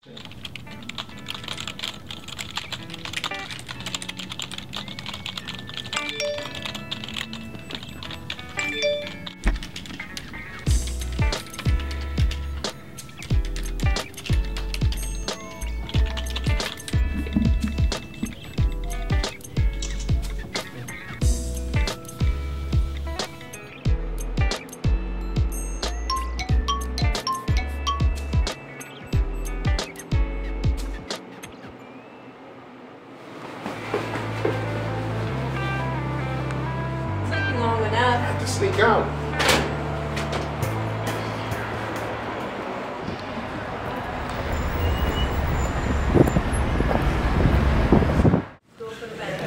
Long enough. I have to sneak out. Go for the back.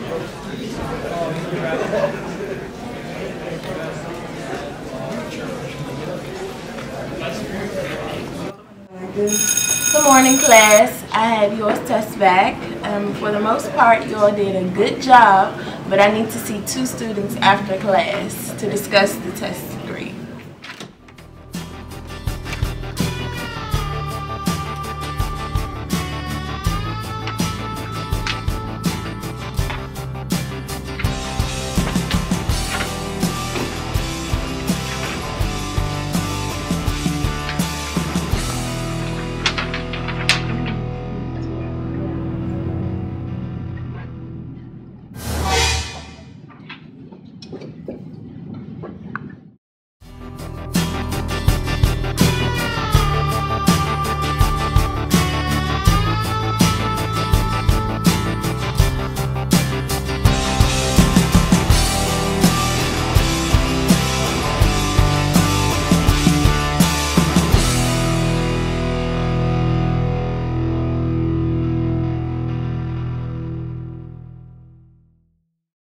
Good morning, class. I have yours test back. For the most part, you all did a good job, but I need to see 2 students after class to discuss the test grade.